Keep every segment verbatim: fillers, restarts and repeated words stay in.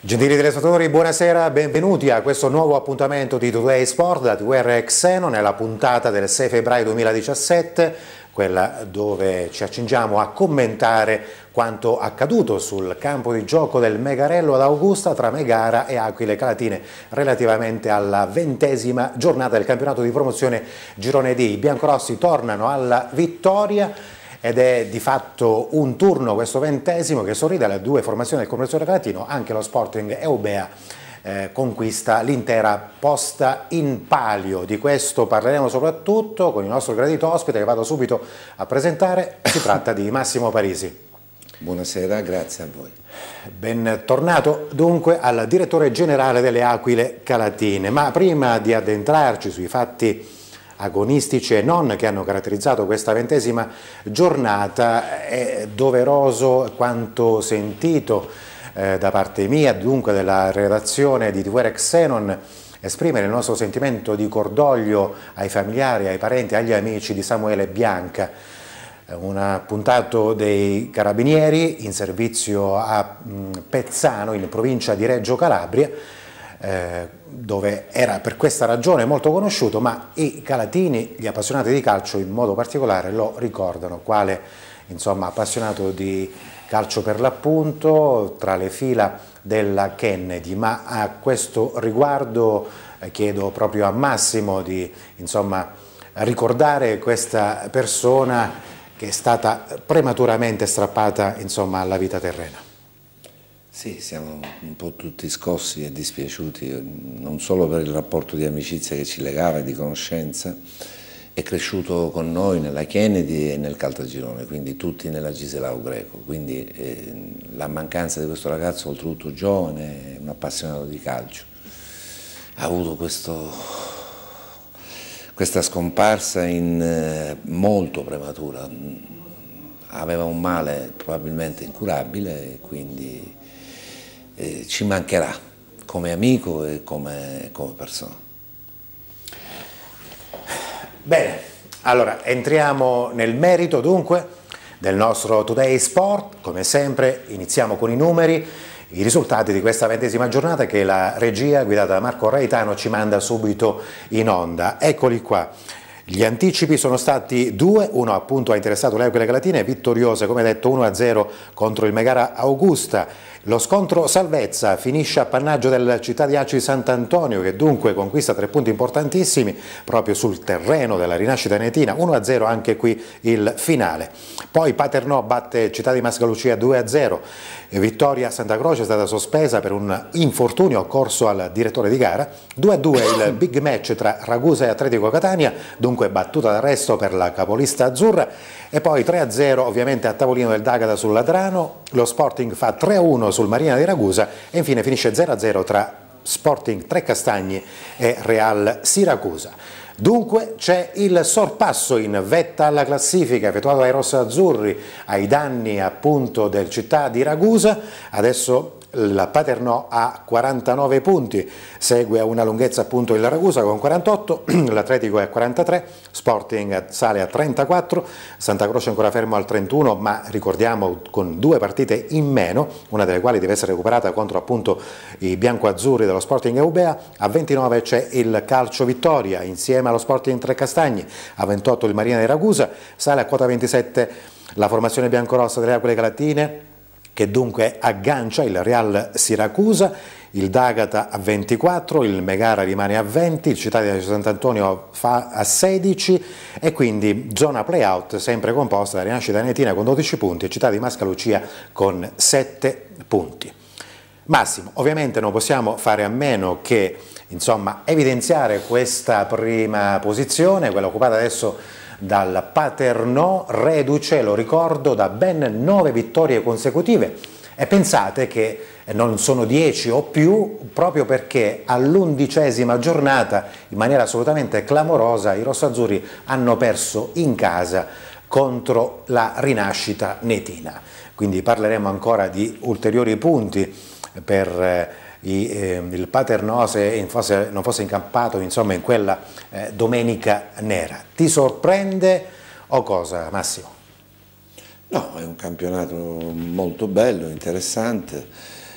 Gentili telespettatori, buonasera, benvenuti a questo nuovo appuntamento di Today Sport da T V R Xeno nella puntata del sei febbraio duemiladiciassette, quella dove ci accingiamo a commentare quanto accaduto sul campo di gioco del Megarello ad Augusta tra Megara e Aquile Calatine relativamente alla ventesima giornata del campionato di promozione Girone D. I biancorossi tornano alla vittoria ed è di fatto un turno, questo ventesimo, che sorride alle due formazioni del Comprensorio Calatino. Anche lo Sporting Eubea eh, conquista l'intera posta in palio. Di questo parleremo soprattutto con il nostro gradito ospite che vado subito a presentare. Si tratta di Massimo Parisi. Buonasera, grazie a voi. Bentornato dunque al direttore generale delle Aquile Calatine, ma prima di addentrarci sui fatti agonistici e non che hanno caratterizzato questa ventesima giornata, è doveroso quanto sentito eh, da parte mia, dunque della redazione di T V R Xenon, esprimere il nostro sentimento di cordoglio ai familiari, ai parenti, agli amici di Samuele Bianca, un appuntato dei Carabinieri in servizio a mh, Pezzano in provincia di Reggio Calabria, Eh, dove era per questa ragione molto conosciuto, ma i calatini, gli appassionati di calcio in modo particolare, lo ricordano quale insomma appassionato di calcio per l'appunto tra le fila della Kennedy. Ma a questo riguardo eh, chiedo proprio a Massimo di insomma ricordare questa persona che è stata prematuramente strappata insomma alla vita terrena. Sì, siamo un po' tutti scossi e dispiaciuti, non solo per il rapporto di amicizia che ci legava e di conoscenza. È cresciuto con noi nella Kennedy e nel Caltagirone, quindi tutti nella Giselao Greco, quindi eh, la mancanza di questo ragazzo, oltretutto giovane, un appassionato di calcio, ha avuto questo, questa scomparsa in, eh, molto prematura. Aveva un male probabilmente incurabile e quindi Eh, ci mancherà come amico e come, come persona. Bene, allora entriamo nel merito dunque del nostro Today Sport. Come sempre iniziamo con i numeri, i risultati di questa ventesima giornata che la regia guidata da Marco Raitano ci manda subito in onda. Eccoli qua. Gli anticipi sono stati due, uno appunto ha interessato le Aquile Calatine, vittoriose come detto uno a zero contro il Megara Augusta. Lo scontro salvezza finisce a pannaggio del Città di Aci Sant'Antonio, che dunque conquista tre punti importantissimi proprio sul terreno della rinascita netina, uno a zero anche qui il finale. Poi Paternò batte Città di Mascalucia due a zero, vittoria Santa Croce è stata sospesa per un infortunio occorso al direttore di gara, due a due il big match tra Ragusa e Atletico Catania, dunque battuta d'arresto per la capolista azzurra, e poi tre a zero ovviamente a tavolino del D'Agata sul Ladrano, lo Sporting fa tre a uno sul Marina di Ragusa e infine finisce zero a zero tra Sporting Trecastagni e Real Siracusa. Dunque c'è il sorpasso in vetta alla classifica effettuato dai rossoazzurri ai danni appunto del Città di Ragusa. Adesso la Paternò ha quarantanove punti, segue a una lunghezza appunto il Ragusa con quarantotto, l'Atletico è a quarantatré, Sporting sale a trentaquattro, Santa Croce ancora fermo al trentuno, ma ricordiamo con due partite in meno, una delle quali deve essere recuperata contro appunto i biancoazzurri dello Sporting Eubea. A ventinove c'è il Calcio Vittoria insieme allo Sporting Trecastagni, a ventotto il Marina di Ragusa, sale a quota ventisette la formazione biancorossa delle Aquile Calatine, che dunque aggancia il Real Siracusa, il D'Agata a ventiquattro, il Megara rimane a venti, il Città di Sant'Antonio fa a sedici e quindi zona play-out sempre composta da Rinascita Netina con dodici punti e Città di Mascalucia con sette punti. Massimo, ovviamente non possiamo fare a meno che insomma evidenziare questa prima posizione, quella occupata adesso dal Paternò, reduce, lo ricordo, da ben nove vittorie consecutive, e pensate che non sono dieci o più proprio perché all'undicesima giornata in maniera assolutamente clamorosa i rossoazzurri hanno perso in casa contro la Rinascita Netina. Quindi parleremo ancora di ulteriori punti per eh, I, eh, il Paternò se fosse, non fosse incampato insomma in quella eh, domenica nera. Ti sorprende o cosa, Massimo? No, è un campionato molto bello, interessante,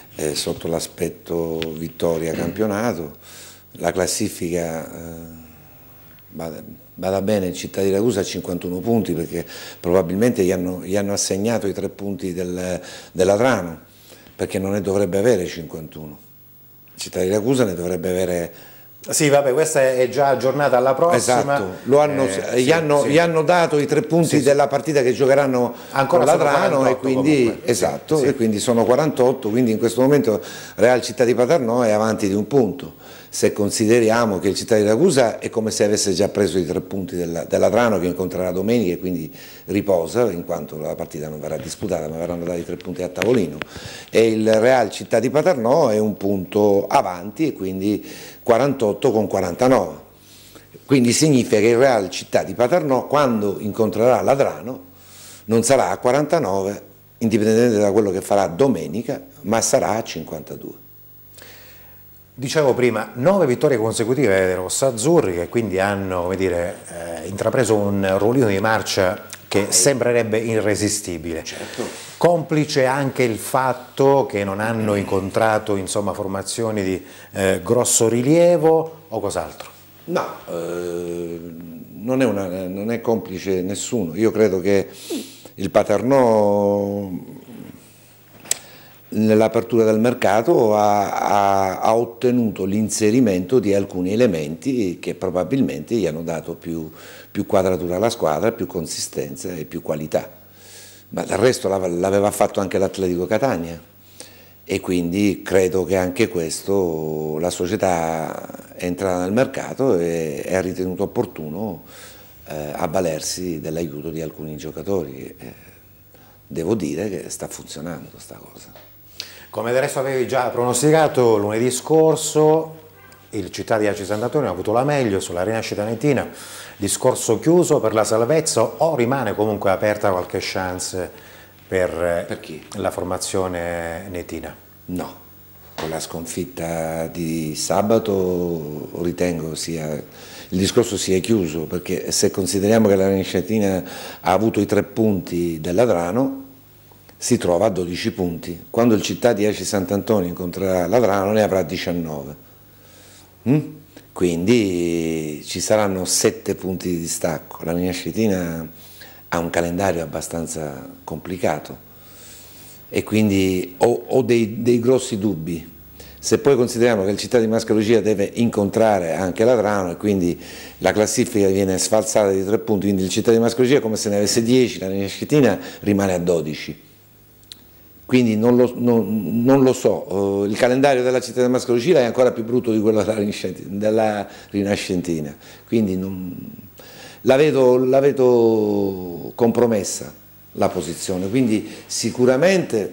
eh, sotto l'aspetto vittoria campionato. La classifica eh, vada, vada bene, il Città di Ragusa ha cinquantuno punti perché probabilmente gli hanno, gli hanno assegnato i tre punti del, dell'Adrano, perché non ne dovrebbe avere cinquantuno. Il Città di Ragusa ne dovrebbe avere... Sì, vabbè, questa è già aggiornata alla prossima. Esatto, Lo hanno, eh, gli, sì, hanno, sì. gli hanno dato i tre punti sì, della partita che giocheranno ancora con l'Adrano e quindi, comunque. esatto, Sì, sì. e quindi sono quarantotto, quindi in questo momento Real Città di Paternò è avanti di un punto. Se consideriamo che il Città di Ragusa è come se avesse già preso i tre punti dell'Adrano che incontrerà domenica e quindi riposa, in quanto la partita non verrà disputata ma verranno dati i tre punti a tavolino, e il Real Città di Paternò è un punto avanti e quindi quarantotto con quarantanove, quindi significa che il Real Città di Paternò quando incontrerà l'Adrano non sarà a quarantanove indipendentemente da quello che farà domenica, ma sarà a cinquantadue. Dicevo prima, nove vittorie consecutive dei rossazzurri che quindi hanno, come dire, eh, intrapreso un ruolino di marcia che sembrerebbe irresistibile. Certo. Complice anche il fatto che non hanno incontrato, insomma, formazioni di eh, grosso rilievo o cos'altro? No, eh, non, è una, non è complice nessuno. Io credo che il Paternò nell'apertura del mercato ha, ha, ha ottenuto l'inserimento di alcuni elementi che probabilmente gli hanno dato più, più quadratura alla squadra, più consistenza e più qualità, ma del resto l'aveva fatto anche l'Atletico Catania e quindi credo che anche questo la società è entrata nel mercato e, e ha ritenuto opportuno eh, avvalersi dell'aiuto di alcuni giocatori. Eh, devo dire che sta funzionando sta cosa. Come del resto avevi già pronosticato lunedì scorso, il Città di Aci Sant'Antonio ha avuto la meglio sulla rinascita netina, discorso chiuso per la salvezza o rimane comunque aperta qualche chance per, per chi? La formazione netina? No, con la sconfitta di sabato ritengo sia, il discorso sia chiuso, perché se consideriamo che la rinascitina ha avuto i tre punti dell'Adrano, si trova a dodici punti. Quando il Città di Aci Sant'Antonio incontrerà l'Adrano ne avrà diciannove. Mm? Quindi ci saranno sette punti di distacco. La Rinascitina ha un calendario abbastanza complicato e quindi ho, ho dei, dei grossi dubbi. Se poi consideriamo che il Città di Mascalogia deve incontrare anche l'Adrano e quindi la classifica viene sfalsata di tre punti, quindi il Città di Mascalogia è come se ne avesse dieci, la Rinascitina rimane a dodici. Quindi non lo, non, non lo so, il calendario della Città di Mascalogia è ancora più brutto di quello della Rinascentina, quindi non, la, vedo, la vedo compromessa la posizione, quindi sicuramente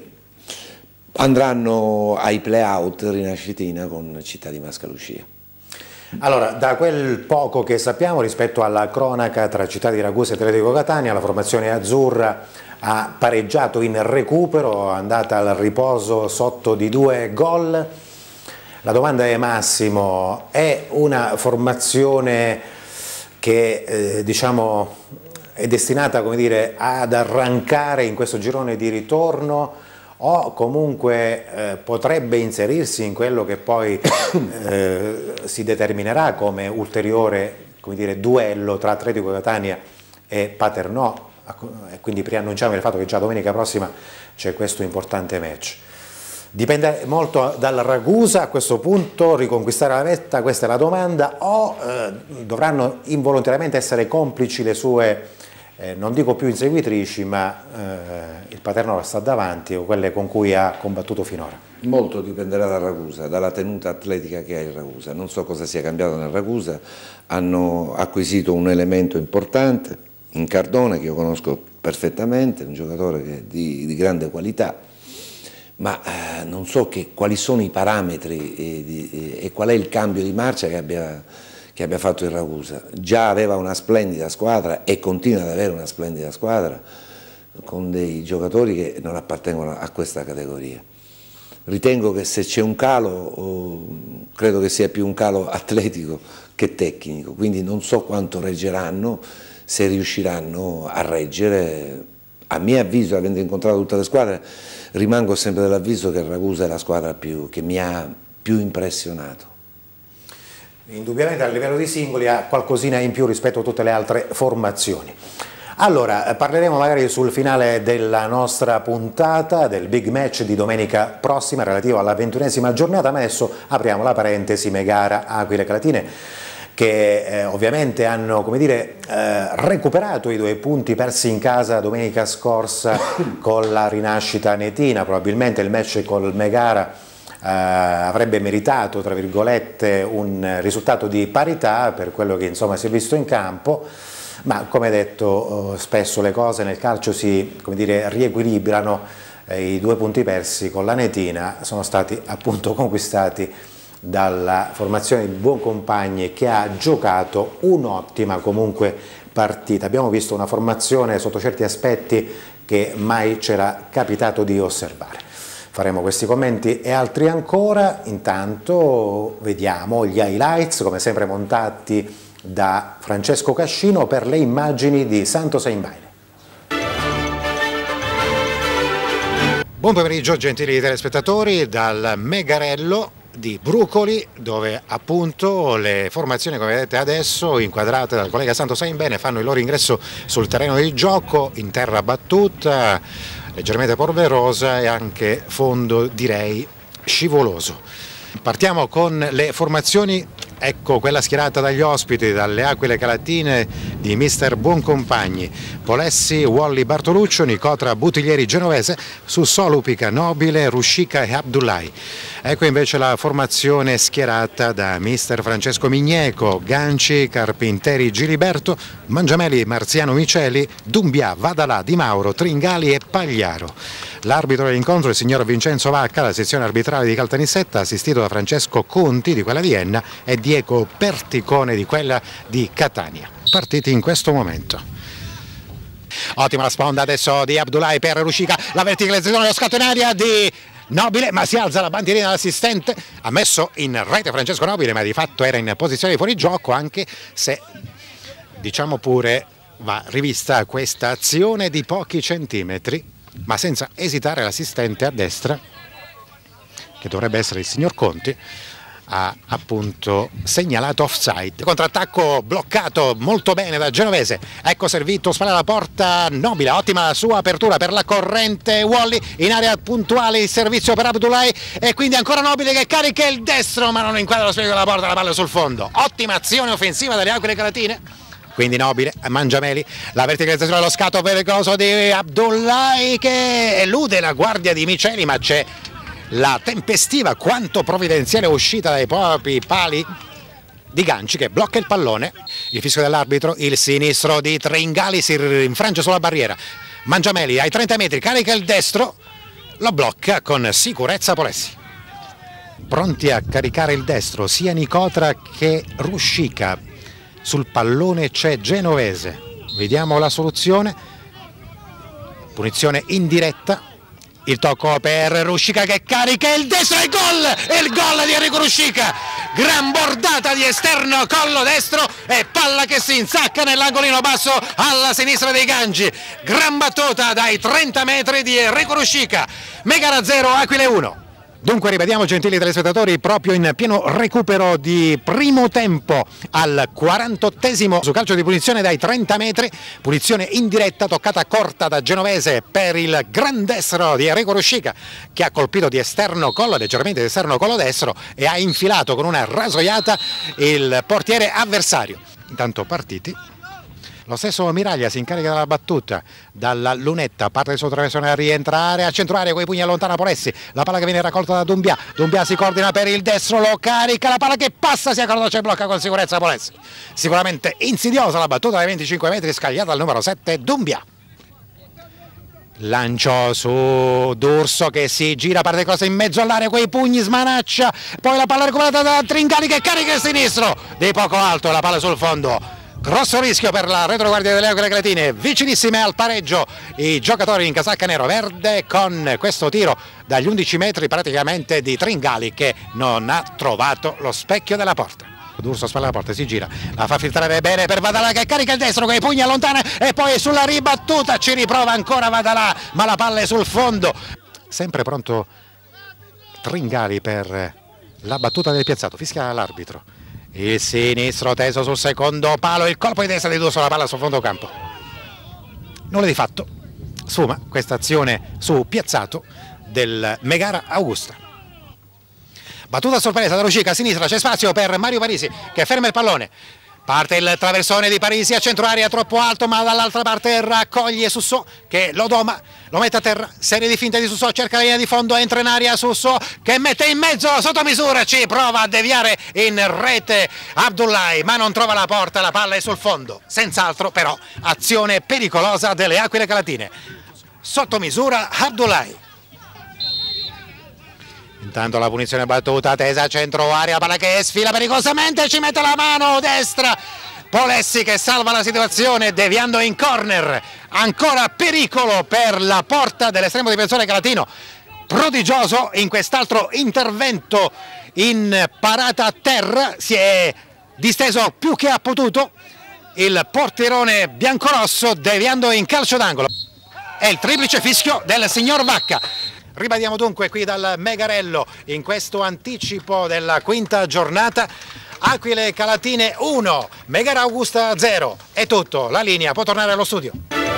andranno ai play-out Rinascitina con Città di Mascalogia. Allora, da quel poco che sappiamo rispetto alla cronaca tra Città di Ragusa e Atletico Catania, la formazione azzurra ha pareggiato in recupero, è andata al riposo sotto di due gol. La domanda è, Massimo, è una formazione che eh, diciamo è destinata, come dire, ad arrancare in questo girone di ritorno o comunque eh, potrebbe inserirsi in quello che poi eh, si determinerà come ulteriore, come dire, duello tra Atletico Catania e Paternò, e quindi preannunciamo il fatto che già domenica prossima c'è questo importante match. Dipende molto dal Ragusa a questo punto riconquistare la vetta, questa è la domanda, o eh, dovranno involontariamente essere complici le sue, eh, non dico più inseguitrici, ma eh, il Paternò sta davanti o quelle con cui ha combattuto finora? Molto dipenderà dal Ragusa, dalla tenuta atletica che ha il Ragusa. Non so cosa sia cambiato nel Ragusa, hanno acquisito un elemento importante, in Cardone, che io conosco perfettamente, un giocatore che di, di grande qualità, ma eh, non so che, quali sono i parametri e, di, e qual è il cambio di marcia che abbia, che abbia fatto il Ragusa. Già aveva una splendida squadra e continua ad avere una splendida squadra con dei giocatori che non appartengono a questa categoria. Ritengo che se c'è un calo, oh, credo che sia più un calo atletico che tecnico, quindi non so quanto reggeranno, se riusciranno a reggere a mio avviso, avendo incontrato tutte le squadre, rimango sempre dell'avviso che il Ragusa è la squadra più, che mi ha più impressionato. Indubbiamente a livello di singoli ha qualcosina in più rispetto a tutte le altre formazioni. Allora, parleremo magari sul finale della nostra puntata del big match di domenica prossima relativo alla ventunesima giornata, ma adesso apriamo la parentesi Megara Aquile Calatine, che eh, ovviamente hanno, come dire, eh, recuperato i due punti persi in casa domenica scorsa con la rinascita netina. Probabilmente il match col Megara Uh, avrebbe meritato, tra virgolette, un risultato di parità per quello che insomma si è visto in campo, ma come detto uh, spesso le cose nel calcio si, come dire, riequilibrano. Eh, i due punti persi con la netina sono stati appunto conquistati dalla formazione di Buoncompagni, che ha giocato un'ottima comunque partita. Abbiamo visto una formazione sotto certi aspetti che mai c'era capitato di osservare. Faremo questi commenti e altri ancora. Intanto vediamo gli highlights, come sempre montati da Francesco Cascino per le immagini di Santo Saimbene. Buon pomeriggio gentili telespettatori dal Megarello di Brucoli, dove appunto le formazioni, come vedete adesso, inquadrate dal collega Santo Saimbene, fanno il loro ingresso sul terreno di gioco in terra battuta, leggermente polverosa e anche fondo direi scivoloso. Partiamo con le formazioni. Ecco quella schierata dagli ospiti, dalle Aquile Calatine di mister Buoncompagni: Polessi, Wally Bartoluccio, Nicotra Buttiglieri Genovese, Sussolupica, Nobile, Ruscica e Abdullahi. Ecco invece la formazione schierata da mister Francesco Migneco: Ganci, Carpinteri Giliberto, Mangiameli Marziano Miceli, Dumbia, Vadalà, Di Mauro, Tringali e Pagliaro. L'arbitro dell'incontro è il signor Vincenzo Vacca, la sezione arbitrale di Caltanissetta, assistito da Francesco Conti di quella di Enna e Diego Perticone di quella di Catania. Partiti in questo momento. Ottima la sponda adesso di Abdullahi per Ruscica, la verticalizzazione, lo scatto in aria di Nobile, ma si alza la bandierina dell'assistente. Ha messo in rete Francesco Nobile, ma di fatto era in posizione di fuorigioco, anche se, diciamo pure, va rivista questa azione di pochi centimetri, ma senza esitare l'assistente a destra, che dovrebbe essere il signor Conti, ha appunto segnalato offside. Contrattacco bloccato molto bene da Genovese, ecco servito, spalla alla porta Nobile, ottima la sua apertura per la corrente Wally, in area puntuale il servizio per Abdullahi e quindi ancora Nobile che carica il destro ma non inquadra lo specchio della porta, la palla sul fondo. Ottima azione offensiva dalle Aquile Calatine. Quindi Nobile, Mangiameli, la verticalizzazione dello scatto pericoso di Abdullahi che elude la guardia di Miceli, ma c'è la tempestiva quanto provvidenziale uscita dai propri pali di Ganci che blocca il pallone. Il fischio dell'arbitro, il sinistro di Tringali si infrange sulla barriera. Mangiameli ai trenta metri carica il destro, lo blocca con sicurezza Polessi. Pronti a caricare il destro sia Nicotra che Ruscica. Sul pallone c'è Genovese, vediamo la soluzione, punizione indiretta, il tocco per Ruscica che carica il destro e il gol, il gol di Enrico Ruscica, gran bordata di esterno collo destro e palla che si insacca nell'angolino basso alla sinistra dei Ganci, gran battuta dai trenta metri di Enrico Ruscica. Megara zero, Aquile uno. Dunque ripetiamo gentili telespettatori, proprio in pieno recupero di primo tempo al quarantottesimo su calcio di punizione dai trenta metri, punizione indiretta toccata corta da Genovese per il gran destro di Enrico Ruscica che ha colpito di esterno collo, leggermente di esterno collo destro e ha infilato con una rasoiata il portiere avversario. Intanto partiti. Lo stesso Miraglia si incarica della battuta dalla lunetta, parte del suo traversone a rientrare a centro area, coi pugni allontana Polessi, la palla che viene raccolta da Dumbia, Dumbia si coordina per il destro, lo carica, la palla che passa, si accorda, blocca con sicurezza Polessi. Sicuramente insidiosa la battuta dai venticinque metri, scagliata al numero sette Dumbia. Lancio su D'Urso che si gira, parte cosa in mezzo all'area, quei pugni, smanaccia, poi la palla recuperata da Tringali che carica il sinistro, di poco alto la palla sul fondo. Grosso rischio per la retroguardia delle Aquile Calatine, vicinissime al pareggio i giocatori in casacca nero-verde con questo tiro dagli undici metri praticamente di Tringali che non ha trovato lo specchio della porta. D'Urso spalla alla porta, si gira, la fa filtrare bene per Vadalà che carica il destro con i pugni allontana e poi sulla ribattuta ci riprova ancora Vadalà, ma la palla è sul fondo. Sempre pronto Tringali per la battuta del piazzato, fischia l'arbitro. Il sinistro teso sul secondo palo, il colpo di destra di D'Urso, la palla sul fondo campo. Nulla di fatto, sfuma questa azione su piazzato del Megara Augusta. Battuta a sorpresa da Ruscica a sinistra, c'è spazio per Mario Parisi che ferma il pallone. Parte il traversone di Parisi a centro aria troppo alto, ma dall'altra parte raccoglie Sussò che lo doma, lo mette a terra, serie di finte di Sussò, cerca la linea di fondo, entra in aria Sussò che mette in mezzo sotto misura, ci prova a deviare in rete Abdullahi, ma non trova la porta, la palla è sul fondo. Senz'altro però azione pericolosa delle Aquile Calatine. Sotto misura Abdullahi. Intanto la punizione battuta, tesa a centro area, palla che sfila pericolosamente, ci mette la mano destra, Polessi che salva la situazione deviando in corner, ancora pericolo per la porta dell'estremo difensore calatino, prodigioso in quest'altro intervento in parata a terra, si è disteso più che ha potuto il portierone biancorosso deviando in calcio d'angolo. È il triplice fischio del signor Vacca. Ribadiamo dunque qui dal Megarello in questo anticipo della quinta giornata. Aquile Calatine uno, Megara Augusta zero. È tutto, la linea può tornare allo studio.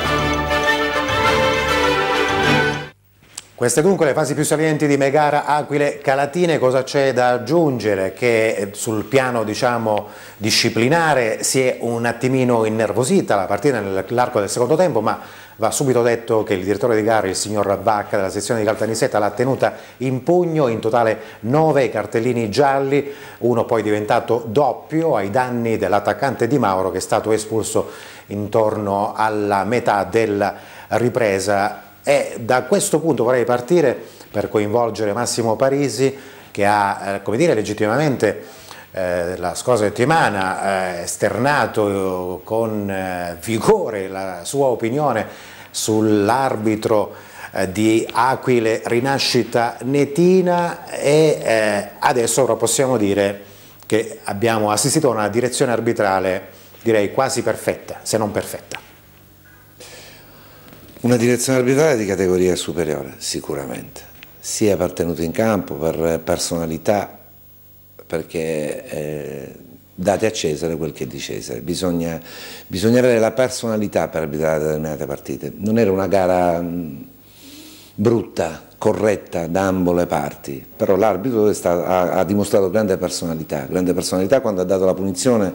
Queste dunque le fasi più salienti di Megara Aquile Calatine. Cosa c'è da aggiungere? Che sul piano, diciamo, disciplinare si è un attimino innervosita la partita nell'arco del secondo tempo, ma va subito detto che il direttore di gara, il signor Vacca della sezione di Caltanissetta, l'ha tenuta in pugno, in totale nove cartellini gialli, uno poi diventato doppio ai danni dell'attaccante Di Mauro che è stato espulso intorno alla metà della ripresa. E da questo punto vorrei partire per coinvolgere Massimo Parisi che ha, eh, come dire, legittimamente eh, la scorsa settimana eh, esternato con eh, vigore la sua opinione sull'arbitro eh, di Aquile Rinascita Netina e eh, adesso però possiamo dire che abbiamo assistito a una direzione arbitrale direi quasi perfetta, se non perfetta. Una direzione arbitrale di categoria superiore, sicuramente, sia per tenuto in campo, per personalità, perché eh, date a Cesare quel che è di Cesare, bisogna, bisogna avere la personalità per arbitrare determinate partite. Non era una gara mh, brutta, corretta da ambo le parti, però l'arbitro ha, ha dimostrato grande personalità, grande personalità quando ha dato la punizione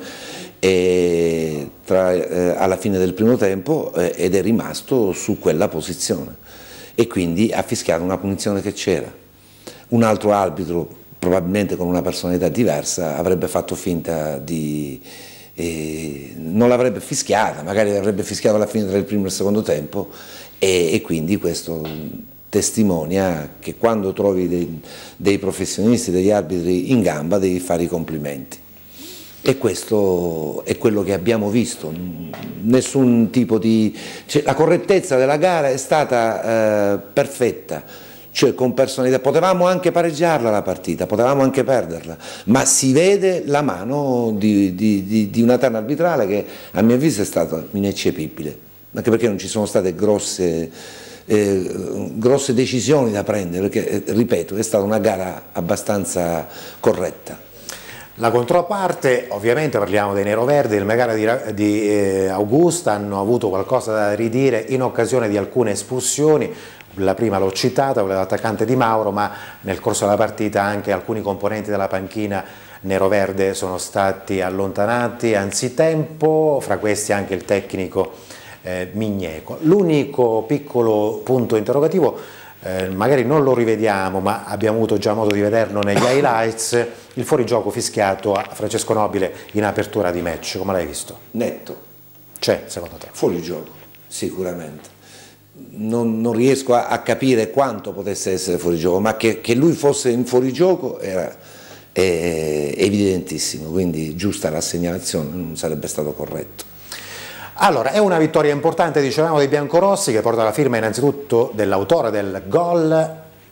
e tra, eh, alla fine del primo tempo eh, ed è rimasto su quella posizione e quindi ha fischiato una punizione che c'era. Un altro arbitro, probabilmente con una personalità diversa, avrebbe fatto finta di... Eh, non l'avrebbe fischiata, magari l'avrebbe fischiata alla fine del primo e del secondo tempo e, e quindi questo testimonia che quando trovi dei, dei professionisti, degli arbitri in gamba devi fare i complimenti. E questo è quello che abbiamo visto, nessun tipo di... Cioè, la correttezza della gara è stata eh, perfetta, cioè con personalità, potevamo anche pareggiarla la partita, potevamo anche perderla, ma si vede la mano di, di, di, di una terna arbitrale che a mio avviso è stata ineccepibile, anche perché non ci sono state grosse, eh, grosse decisioni da prendere, perché, eh, ripeto, è stata una gara abbastanza corretta. La controparte, ovviamente parliamo dei neroverdi, il Megara di, di eh, Augusta hanno avuto qualcosa da ridire in occasione di alcune espulsioni, la prima l'ho citata, quella dell'attaccante Di Mauro, ma nel corso della partita anche alcuni componenti della panchina neroverde sono stati allontanati anzitempo, fra questi anche il tecnico eh, Migneco. L'unico piccolo punto interrogativo, Eh, magari non lo rivediamo ma abbiamo avuto già modo di vederlo negli highlights, il fuorigioco fischiato a Francesco Nobile in apertura di match, come l'hai visto? Netto. C'è secondo te? Fuorigioco, sicuramente. Non, non riesco a, a capire quanto potesse essere fuorigioco, ma che, che lui fosse in fuorigioco era è, evidentissimo, quindi giusta la segnalazione, non sarebbe stato corretto. Allora, è una vittoria importante, dicevamo, dei biancorossi che porta la firma innanzitutto dell'autore del gol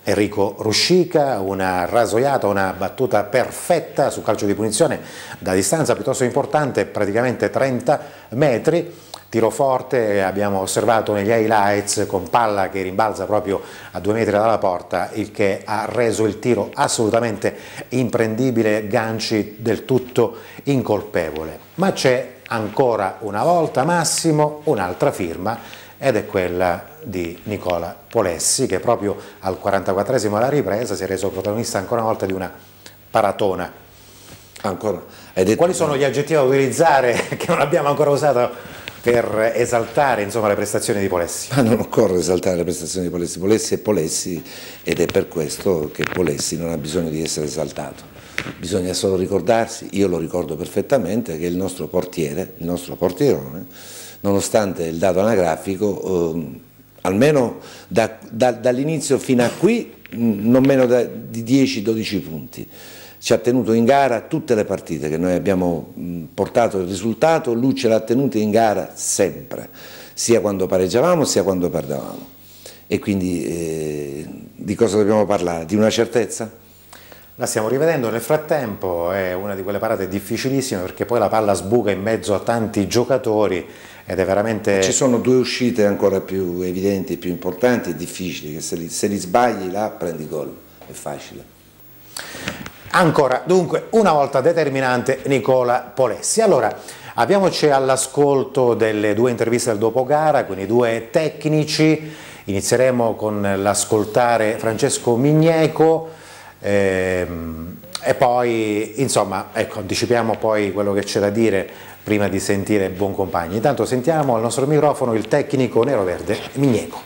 Enrico Ruscica, una rasoiata, una battuta perfetta su calcio di punizione da distanza piuttosto importante, praticamente trenta metri, tiro forte, abbiamo osservato negli highlights con palla che rimbalza proprio a due metri dalla porta, il che ha reso il tiro assolutamente imprendibile, ganci del tutto incolpevole. Ma c'è ancora una volta Massimo un'altra firma, ed è quella di Nicola Polessi, che proprio al quarantaquattresimo alla ripresa si è reso protagonista ancora una volta di una paratona. Ancora? Hai detto... Quali sono gli aggettivi da utilizzare che non abbiamo ancora usato per esaltare, insomma, le prestazioni di Polessi? Ma non occorre esaltare le prestazioni di Polessi, Polessi è Polessi, ed è per questo che Polessi non ha bisogno di essere esaltato. Bisogna solo ricordarsi, io lo ricordo perfettamente, che il nostro portiere, il nostro portierone, nonostante il dato anagrafico, eh, almeno da, da, dall'inizio fino a qui, non meno da, di dieci dodici punti. Ci ha tenuto in gara tutte le partite che noi abbiamo portato il risultato, lui ce l'ha tenuto in gara sempre, sia quando pareggiavamo sia quando perdevamo. E quindi eh, di cosa dobbiamo parlare? Di una certezza? La stiamo rivedendo nel frattempo, è una di quelle parate difficilissime perché poi la palla sbuca in mezzo a tanti giocatori ed è veramente... Ci sono due uscite ancora più evidenti, più importanti e difficili, che se li, se li sbagli là prendi gol, è facile. Ancora, dunque, una volta determinante Nicola Polessi. Allora, abbiamoci all'ascolto delle due interviste del dopogara, quindi due tecnici. Inizieremo con l'ascoltare Francesco Migneco ehm, e poi, insomma, ecco, anticipiamo poi quello che c'è da dire prima di sentire Boncompagni. Intanto sentiamo al nostro microfono il tecnico neroverde Migneco.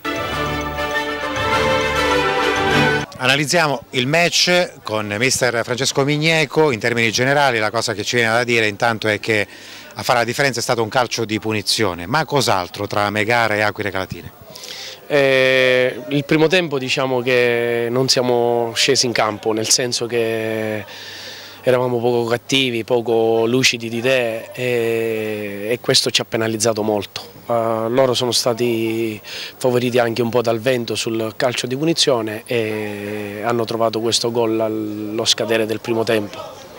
Analizziamo il match con mister Francesco Migneco. In termini generali la cosa che ci viene da dire intanto è che a fare la differenza è stato un calcio di punizione, ma cos'altro tra Megara e Aquile Calatine? Eh, il primo tempo diciamo che non siamo scesi in campo, nel senso che eravamo poco cattivi, poco lucidi di idee e, e questo ci ha penalizzato molto. Uh, loro sono stati favoriti anche un po' dal vento sul calcio di punizione e hanno trovato questo gol allo scadere del primo tempo.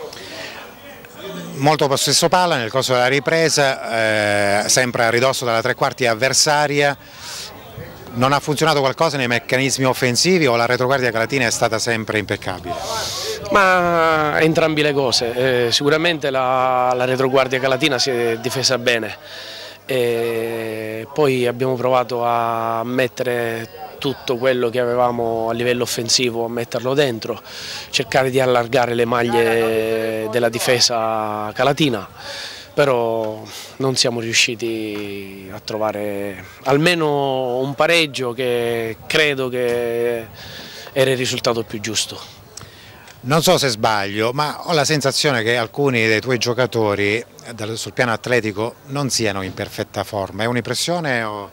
Molto possesso palla nel corso della ripresa, eh, sempre a ridosso dalla tre quarti avversaria. Non ha funzionato qualcosa nei meccanismi offensivi o la retroguardia calatina è stata sempre impeccabile? Ma entrambe le cose, eh, sicuramente la, la retroguardia calatina si è difesa bene. E poi abbiamo provato a mettere tutto quello che avevamo a livello offensivo, a metterlo dentro, cercare di allargare le maglie della difesa calatina, però non siamo riusciti a trovare almeno un pareggio che credo che era il risultato più giusto. Non so se sbaglio, ma ho la sensazione che alcuni dei tuoi giocatori sul piano atletico non siano in perfetta forma. È un'impressione o...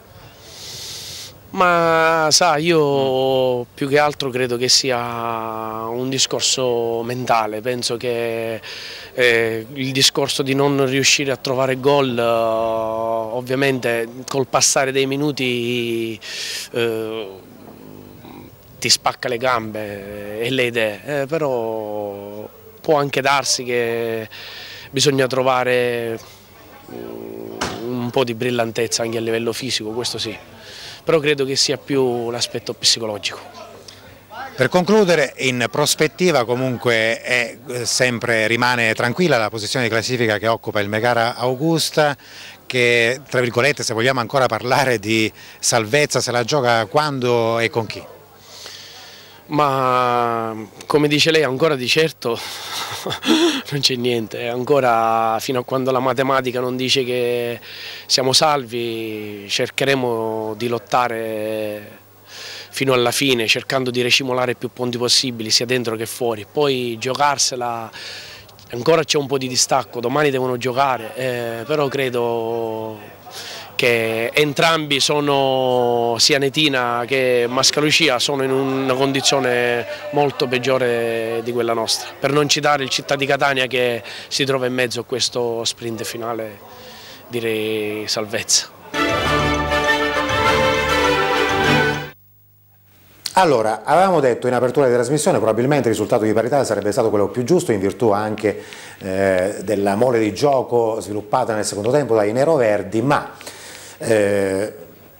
Ma sa, io più che altro credo che sia un discorso mentale. Penso che eh, il discorso di non riuscire a trovare gol, eh, ovviamente col passare dei minuti eh, ti spacca le gambe e le idee, eh, però può anche darsi che bisogna trovare un po' di brillantezza anche a livello fisico, questo sì, però credo che sia più l'aspetto psicologico. Per concludere, in prospettiva comunque è sempre, rimane tranquilla la posizione di classifica che occupa il Megara Augusta, che tra virgolette, se vogliamo ancora parlare di salvezza, se la gioca quando e con chi? Ma come dice lei, ancora di certo non c'è niente, ancora fino a quando la matematica non dice che siamo salvi cercheremo di lottare fino alla fine, cercando di ricimolare più punti possibili sia dentro che fuori, poi giocarsela, ancora c'è un po' di distacco, domani devono giocare, eh, però credo che entrambi sono, sia Netina che Mascalucia, sono in una condizione molto peggiore di quella nostra, per non citare il Città di Catania che si trova in mezzo a questo sprint finale, direi salvezza. Allora, avevamo detto in apertura di trasmissione probabilmente il risultato di parità sarebbe stato quello più giusto in virtù anche eh, della mole di gioco sviluppata nel secondo tempo dai neroverdi, ma eh,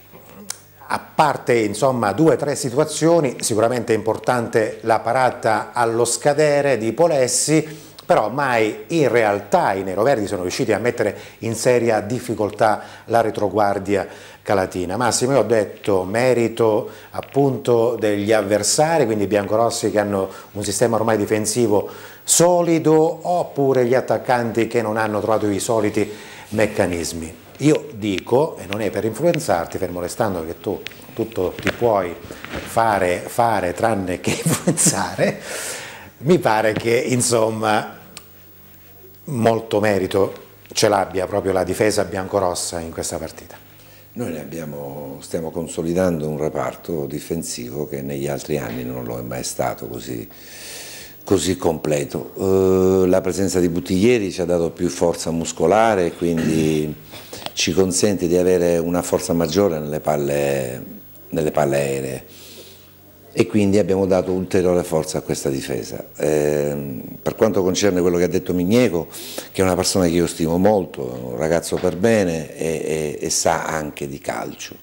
a parte insomma due o tre situazioni, sicuramente è importante la parata allo scadere di Polessi, però mai in realtà i neroverdi sono riusciti a mettere in seria difficoltà la retroguardia calatina. Massimo, io ho detto merito appunto degli avversari, quindi i biancorossi che hanno un sistema ormai difensivo solido, oppure gli attaccanti che non hanno trovato i soliti meccanismi. Io dico, e non è per influenzarti, fermo restando che tu tutto ti puoi fare, fare tranne che influenzare, mi pare che insomma molto merito ce l'abbia proprio la difesa biancorossa in questa partita. Noi ne abbiamo, stiamo consolidando un reparto difensivo che negli altri anni non lo è mai stato così, così completo. Uh, la presenza di Buttiglieri ci ha dato più forza muscolare, quindi ci consente di avere una forza maggiore nelle palle, nelle palle aeree, e quindi abbiamo dato ulteriore forza a questa difesa. Eh, per quanto concerne quello che ha detto Mignego, che è una persona che io stimo molto, un ragazzo per bene e, e, e sa anche di calcio.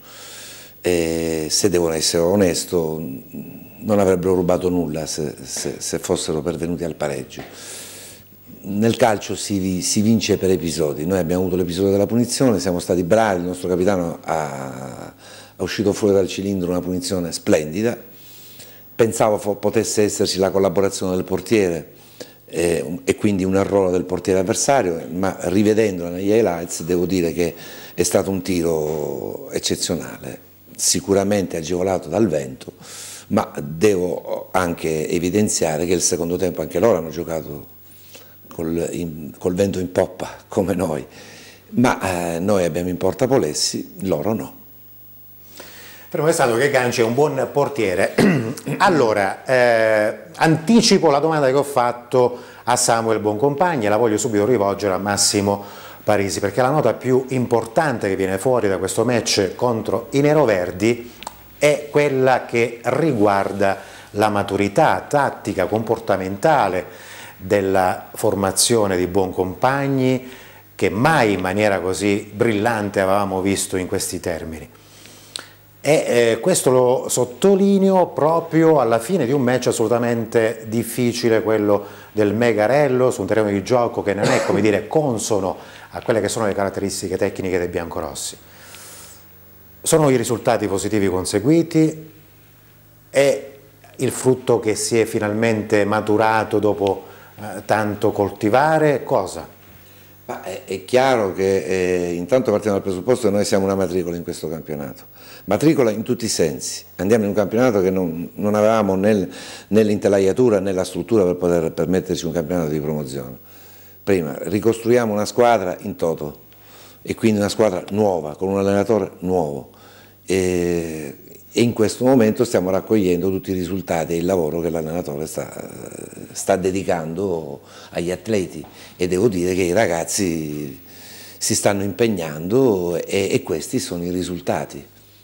E se devo essere onesto, non avrebbero rubato nulla se, se, se fossero pervenuti al pareggio. Nel calcio si, si vince per episodi. Noi abbiamo avuto l'episodio della punizione, siamo stati bravi, il nostro capitano ha, è uscito fuori dal cilindro una punizione splendida. Pensavo potesse esserci la collaborazione del portiere eh, e quindi un errore del portiere avversario, ma rivedendola negli highlights devo dire che è stato un tiro eccezionale, sicuramente agevolato dal vento, ma devo anche evidenziare che il secondo tempo anche loro hanno giocato col, in, col vento in poppa come noi, ma eh, noi abbiamo in porta Polessi, loro no. Fermo restando che Ganci è un buon portiere. Allora, eh, anticipo la domanda che ho fatto a Samuel Boncompagni e la voglio subito rivolgere a Massimo Parisi, perché la nota più importante che viene fuori da questo match contro i neroverdi è quella che riguarda la maturità tattica, comportamentale della formazione di Boncompagni, che mai in maniera così brillante avevamo visto in questi termini. E eh, questo lo sottolineo proprio alla fine di un match assolutamente difficile, quello del Megarello, su un terreno di gioco che non è, come dire, consono a quelle che sono le caratteristiche tecniche dei biancorossi. Sono i risultati positivi conseguiti? È il frutto che si è finalmente maturato dopo eh, tanto coltivare? Cosa? Ma è, è chiaro che eh, intanto partiamo dal presupposto che noi siamo una matricola in questo campionato, matricola in tutti i sensi, andiamo in un campionato che non, non avevamo nel, nell'intelaiatura né la struttura per poter permetterci un campionato di promozione. Prima ricostruiamo una squadra in toto e quindi una squadra nuova, con un allenatore nuovo, e, e in questo momento stiamo raccogliendo tutti i risultati e il lavoro che l'allenatore sta, sta dedicando agli atleti, e devo dire che i ragazzi si stanno impegnando e, e questi sono i risultati.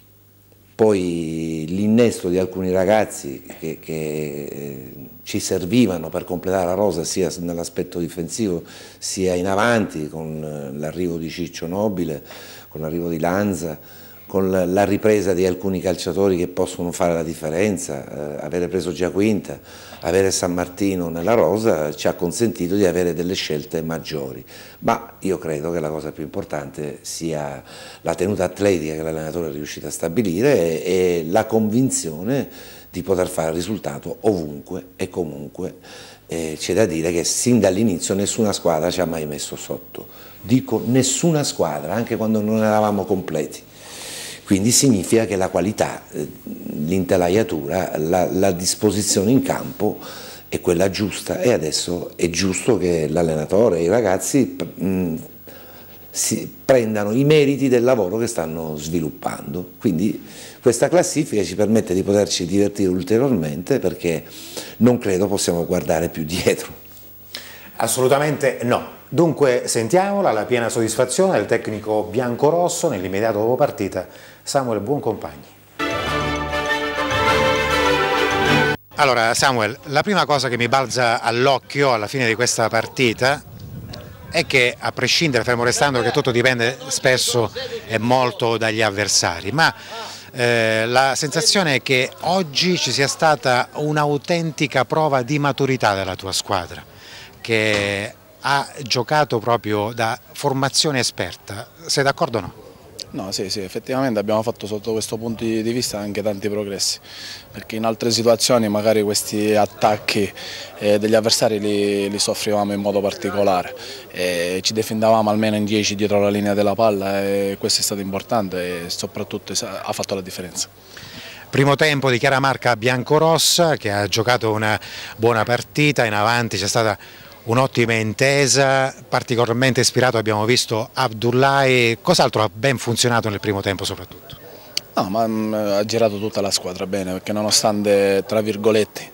Poi l'innesto di alcuni ragazzi che, che ci servivano per completare la rosa sia nell'aspetto difensivo sia in avanti, con l'arrivo di Ciccio Nobile, con l'arrivo di Lanza, con la ripresa di alcuni calciatori che possono fare la differenza, eh, avere preso Giaquinta, avere San Martino nella rosa ci ha consentito di avere delle scelte maggiori, ma io credo che la cosa più importante sia la tenuta atletica che l'allenatore è riuscito a stabilire e, e la convinzione di poter fare il risultato ovunque e comunque. Eh, c'è da dire che sin dall'inizio nessuna squadra ci ha mai messo sotto, dico nessuna squadra, anche quando non eravamo completi. Quindi significa che la qualità, l'intelaiatura, la, la disposizione in campo è quella giusta, e adesso è giusto che l'allenatore e i ragazzi mh, si prendano i meriti del lavoro che stanno sviluppando. Quindi questa classifica ci permette di poterci divertire ulteriormente, perché non credo possiamo guardare più dietro. Assolutamente no. Dunque sentiamola, la piena soddisfazione del tecnico biancorosso nell'immediato dopo partita, Samuel Boncompagni. Allora Samuel, la prima cosa che mi balza all'occhio alla fine di questa partita è che, a prescindere, fermo restando che tutto dipende spesso e molto dagli avversari, ma eh, la sensazione è che oggi ci sia stata un'autentica prova di maturità della tua squadra, che ha giocato proprio da formazione esperta. Sei d'accordo o no? No, sì, sì, effettivamente abbiamo fatto sotto questo punto di vista anche tanti progressi, perché in altre situazioni magari questi attacchi eh, degli avversari li, li soffrivamo in modo particolare, e ci difendavamo almeno in dieci dietro la linea della palla, e questo è stato importante e soprattutto ha fatto la differenza. Primo tempo di chiara marca biancorossa, che ha giocato una buona partita, in avanti c'è stata un'ottima intesa, particolarmente ispirato abbiamo visto Abdullahi. Cos'altro ha ben funzionato nel primo tempo soprattutto? No, ma mh, ha girato tutta la squadra bene, perché nonostante, tra virgolette,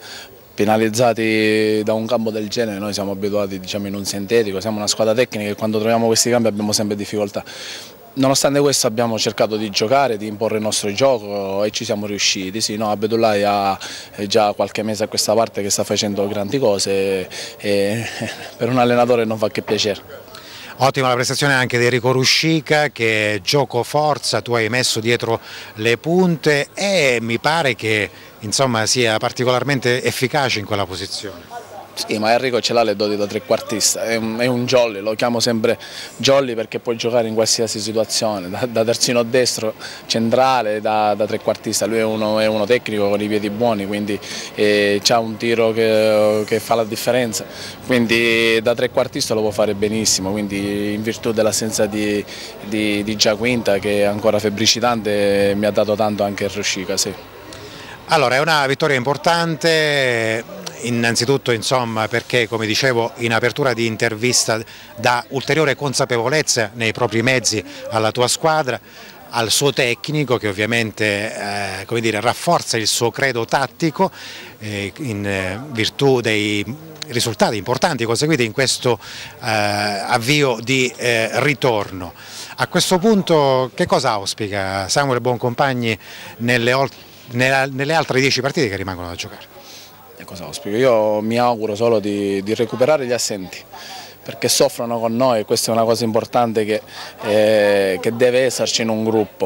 penalizzati da un campo del genere, noi siamo abituati, diciamo, in un sintetico, siamo una squadra tecnica e quando troviamo questi campi abbiamo sempre difficoltà. Nonostante questo abbiamo cercato di giocare, di imporre il nostro gioco e ci siamo riusciti. Sì, no, Abdullahi ha già qualche mese a questa parte che sta facendo grandi cose e per un allenatore non fa che piacere. Ottima la prestazione anche di Enrico Ruscica, che gioco forza, tu hai messo dietro le punte e mi pare che insomma sia particolarmente efficace in quella posizione. Sì, ma Enrico ce l'ha le doti da trequartista, è un, è un jolly, lo chiamo sempre jolly perché può giocare in qualsiasi situazione, da, da terzino destro, centrale, da, da trequartista. Lui è uno, è uno tecnico con i piedi buoni, quindi eh, ha un tiro che, che fa la differenza, quindi da trequartista lo può fare benissimo, quindi in virtù dell'assenza di, di, di Giaquinta, che è ancora febbricitante, mi ha dato tanto anche il Ruscica, sì. Allora, è una vittoria importante, innanzitutto insomma perché, come dicevo in apertura di intervista, dà ulteriore consapevolezza nei propri mezzi alla tua squadra, al suo tecnico che ovviamente eh, come dire, rafforza il suo credo tattico eh, in eh, virtù dei risultati importanti conseguiti in questo eh, avvio di eh, ritorno. A questo punto che cosa auspica Samuel Boncompagni nelle nelle altre dieci partite che rimangono da giocare? E cosa auspico? Io mi auguro solo di, di recuperare gli assenti, perché soffrono con noi, questa è una cosa importante che, eh, che deve esserci in un gruppo,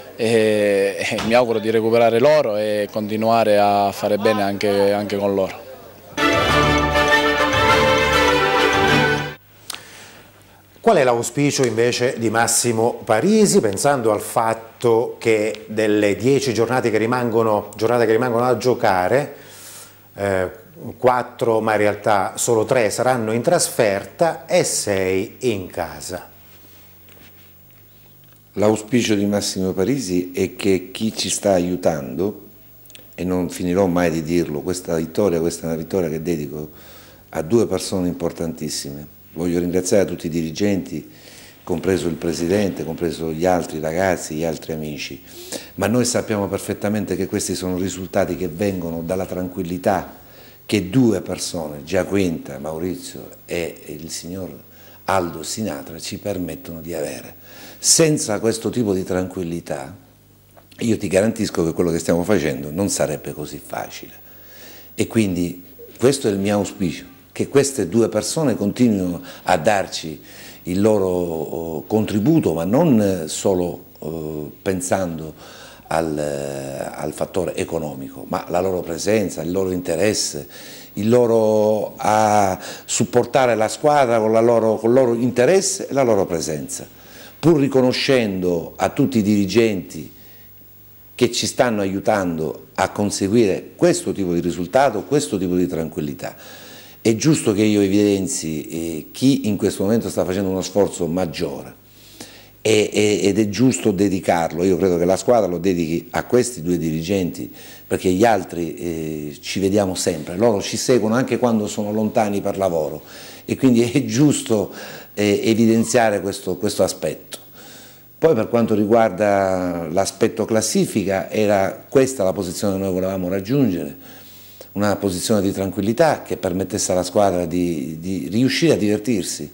e, e mi auguro di recuperare loro e continuare a fare bene anche, anche con loro. Qual è l'auspicio invece di Massimo Parisi, pensando al fatto che delle dieci giornate che rimangono, giornate che rimangono da giocare, eh, quattro ma in realtà solo tre saranno in trasferta e sei in casa? L'auspicio di Massimo Parisi è che chi ci sta aiutando, e non finirò mai di dirlo, questa vittoria, questa è una vittoria che dedico a due persone importantissime. Voglio ringraziare tutti i dirigenti, compreso il presidente, compreso gli altri ragazzi, gli altri amici, ma noi sappiamo perfettamente che questi sono risultati che vengono dalla tranquillità che due persone, Giaquinta, Maurizio e il signor Aldo Sinatra, ci permettono di avere. Senza questo tipo di tranquillità, io ti garantisco che quello che stiamo facendo non sarebbe così facile. E quindi questo è il mio auspicio, che queste due persone continuino a darci il loro contributo, ma non solo eh, pensando al, eh, al fattore economico, ma la loro presenza, il loro interesse, il loro a supportare la squadra con, la loro, con il loro interesse e la loro presenza, pur riconoscendo a tutti i dirigenti che ci stanno aiutando a conseguire questo tipo di risultato, questo tipo di tranquillità. È giusto che io evidenzi eh, chi in questo momento sta facendo uno sforzo maggiore e, e, ed è giusto dedicarlo. Io credo che la squadra lo dedichi a questi due dirigenti, perché gli altri eh, ci vediamo sempre, loro ci seguono anche quando sono lontani per lavoro e quindi è giusto eh, evidenziare questo, questo aspetto. Poi per quanto riguarda l'aspetto classifica, era questa la posizione che noi volevamo raggiungere, una posizione di tranquillità che permettesse alla squadra di, di riuscire a divertirsi,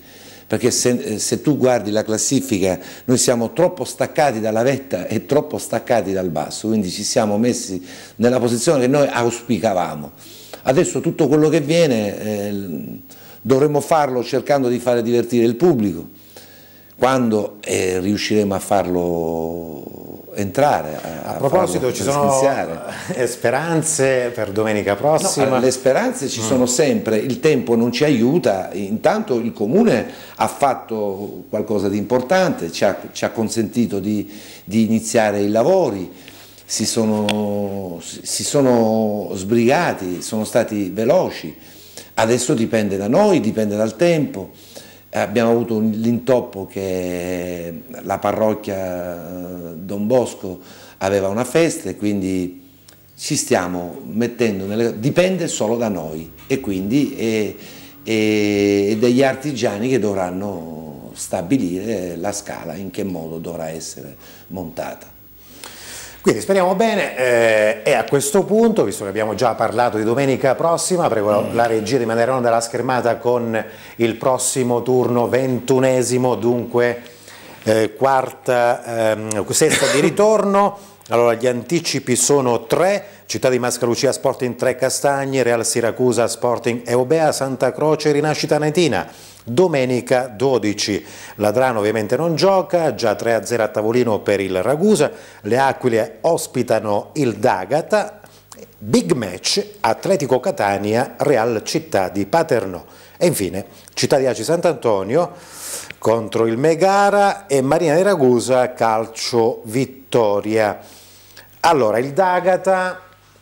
perché se, se tu guardi la classifica noi siamo troppo staccati dalla vetta e troppo staccati dal basso, quindi ci siamo messi nella posizione che noi auspicavamo. Adesso tutto quello che viene eh, dovremmo farlo cercando di fare divertire il pubblico, quando eh, riusciremo a farlo entrare. A, a proposito, ci sono speranze per domenica prossima? No, le speranze ci mm. sono sempre, il tempo non ci aiuta, intanto il Comune ha fatto qualcosa di importante, ci ha, ci ha consentito di, di iniziare i lavori, si sono, si sono sbrigati, sono stati veloci, adesso dipende da noi, dipende dal tempo. Abbiamo avuto l'intoppo che la parrocchia Don Bosco aveva una festa e quindi ci stiamo mettendo, nelle, dipende solo da noi e quindi è, è, è degli artigiani che dovranno stabilire la scala, in che modo dovrà essere montata. Quindi speriamo bene eh, e a questo punto, visto che abbiamo già parlato di domenica prossima, prego mm. la regia di mandare in onda la schermata con il prossimo turno ventunesimo, dunque eh, quarta, ehm, sesta di ritorno. Allora gli anticipi sono tre: Città di Mascalucia Sporting tre Castagne, Real Siracusa Sporting Eubea, Santa Croce Rinascita Netina. Domenica dodici, Ladrano ovviamente non gioca, già tre a zero a tavolino per il Ragusa, le Aquile ospitano il D'Agata, big match Atletico Catania, Real Città di Paternò e infine Città di Aci Sant'Antonio contro il Megara e Marina di Ragusa Calcio Vittoria. Allora il D'Agata,